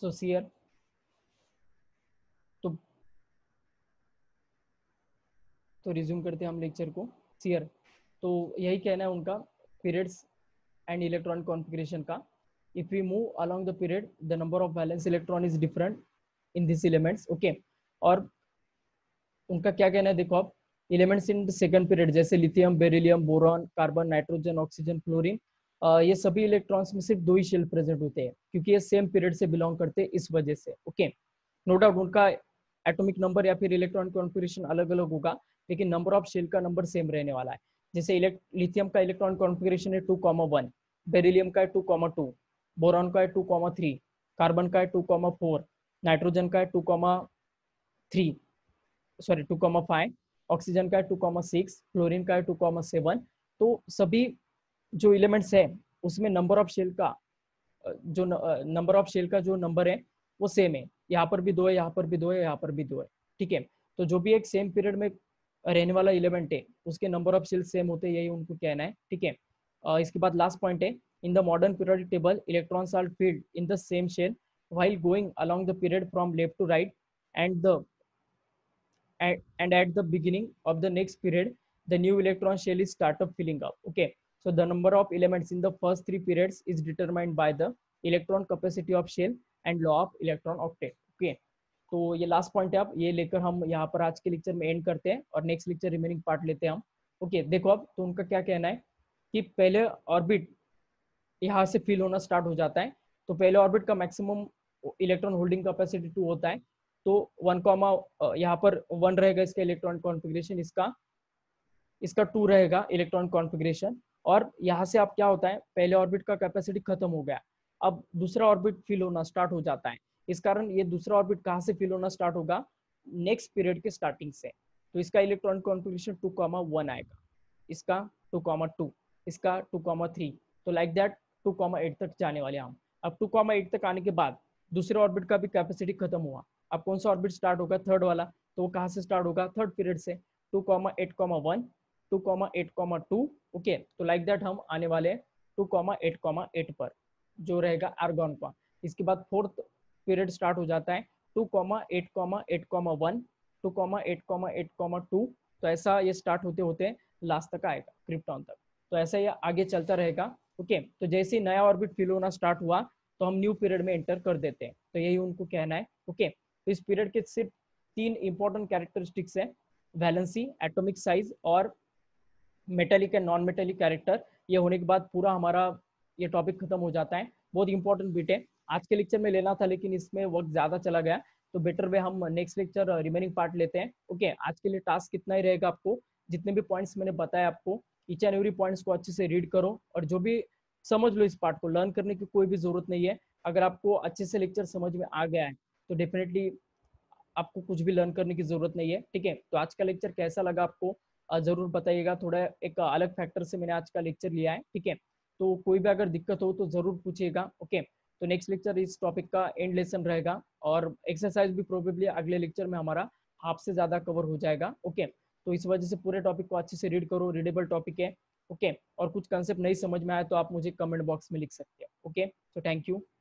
So सीयर तो तो resume करते हैं हम lecture को। Shear तो यही कहना है उनका पीरियड्स एंड इलेक्ट्रॉन कॉन्फ़िगरेशन का। If we move along the period the number of valence electron is different in this elements. Okay, और उनका क्या कहना है, देखो आप, elements in the second period जैसे lithium, beryllium, boron, carbon, nitrogen, oxygen, fluorine, ये सभी इलेक्ट्रॉन्स में सिर्फ दो ही शेल प्रेजेंट होते हैं क्योंकि ये सेम पीरियड से बिलोंग करते हैं, इस वजह से। ओके, नो डाउट उनका एटॉमिक नंबर या फिर इलेक्ट्रॉन कॉन्फ़िगरेशन अलग अलग होगा, लेकिन नंबर ऑफ शेल का नंबर सेम रहने वाला है। जैसे लिथियम का इलेक्ट्रॉन कॉन्फ़िगरेशन है टू कॉमा वन, बेरिलियम का है टू कॉमा टू, बोरॉन का है टू कॉमा थ्री, कार्बन का है टू कॉमा फोर, नाइट्रोजन का है two comma three sorry two comma five, oxygen का है टू कॉमा सिक्स, फ्लोरीन का है टू कॉमा सेवन। तो सभी जो एलिमेंट्स है उसमें नंबर ऑफ शेल का जो नंबर ऑफ शेल का जो नंबर है वो सेम है। यहाँ पर भी दो है, यहाँ पर भी दो है, यहाँ पर भी दो है। ठीक है, तो जो भी एक सेम पीरियड में रहने वाला एलिमेंट है उसके नंबर ऑफ शेल सेम होते हैं, यही उनको कहना है। ठीक है, इसके बाद लास्ट पॉइंट है, in the modern periodic table electrons are filled in the same shell while going along the period from left to right and the and at the beginning of the next period the new electron shell is start up filling up. Okay, so the number of elements in the first three periods is determined by the electron capacity of shell and law of electron octet. Okay, तो ये last point है, अब ये लेकर हम यहाँ पर आज के लेक्चर में एंड करते हैं और नेक्स्ट लेक्चर रिमेनिंग पार्ट लेते हैं हम। ओके okay, देखो अब तो उनका क्या कहना है कि पहले ऑर्बिट यहाँ से फिल होना स्टार्ट हो जाता है, तो पहले ऑर्बिट का maximum electron holding capacity two होता है, तो वन कॉमा यहाँ पर वन रहेगा इसका इलेक्ट्रॉन कॉन्फ़िगरेशन, इसका इसका टू रहेगा इलेक्ट्रॉन कॉन्फ़िगरेशन। और यहाँ से अब क्या होता है, पहले ऑर्बिट का कैपेसिटी खत्म हो गया, अब दूसरा ऑर्बिट फिल होना स्टार्ट हो जाता है। इस कारण ये दूसरा ऑर्बिट कहाँ से फिल होना स्टार्ट होगा, नेक्स्ट पीरियड के स्टार्टिंग से। तो इसका electron configuration two comma one आएगा, इसका टू कॉमा टू, इसका टू कॉमा थ्री, तो like that two comma eight तक जाने वाले हम। अब टू कॉमा एट तक आने के बाद दूसरे ऑर्बिट का भी कैपेसिटी खत्म हुआ, अब कौन सा ऑर्बिट स्टार्ट होगा, थर्ड वाला, तो वो कहाँ से स्टार्ट होगा, थर्ड पीरियड से, two comma eight comma one, two comma eight comma two. Okay, तो लाइक दैट हम आने वाले two comma eight comma eight पर, जो रहेगा आर्गॉन का। इसके बाद फोर्थ पीरियड स्टार्ट हो जाता है two comma eight comma eight comma one, two comma eight comma eight comma two, तो ऐसा ये स्टार्ट होते होते लास्ट तक आएगा क्रिप्टॉन तक। तो ऐसा ये आगे चलता रहेगा। ओके, तो जैसे ही नया ऑर्बिट फिल होना स्टार्ट हुआ तो हम न्यू पीरियड में एंटर कर देते हैं, तो यही उनको कहना है। ओके, तो इस पीरियड के सिर्फ तीन इंपॉर्टेंट कैरेक्टरिस्टिक्स है, वैलेंसी, एटॉमिक साइज और metallic and non metallic character. ये होने के बाद पूरा हमारा ये टॉपिक खत्म हो जाता है। बहुत इंपॉर्टेंट बिट है, आज के लेक्चर में लेना था लेकिन इसमें वक्त ज्यादा चला गया, तो बेटर वे हम नेक्स्ट लेक्चर रिमेनिंग पार्ट लेते हैं। ओके, आज के लिए टास्क कितना ही रहेगा, आपको जितने भी पॉइंट्स मैंने बताया आपको ईच एंड एवरी पॉइंट्स को अच्छे से रीड करो और जो भी समझ लो, इस पार्ट को लर्न करने की कोई भी जरूरत नहीं है। अगर आपको अच्छे से लेक्चर समझ में आ गया है तो डेफिनेटली आपको कुछ भी लर्न करने की जरूरत नहीं है। ठीक है, तो आज का लेक्चर कैसा लगा आपको जरूर बताइएगा, थोड़ा एक अलग फैक्टर से मैंने आज का लेक्चर लिया है। ठीक है, तो कोई भी अगर दिक्कत हो तो जरूर पूछिएगा। ओके, तो नेक्स्ट लेक्चर इस टॉपिक का एंड लेसन रहेगा और एक्सरसाइज भी प्रोबेबली अगले लेक्चर में हमारा हाफ से ज्यादा कवर हो जाएगा। ओके, तो इस वजह से पूरे टॉपिक को अच्छे से रीड करो, रीडेबल टॉपिक है। ओके, और कुछ कंसेप्ट नहीं समझ में आया तो आप मुझे कमेंट बॉक्स में लिख सकते हैं। ओके, तो थैंक यू।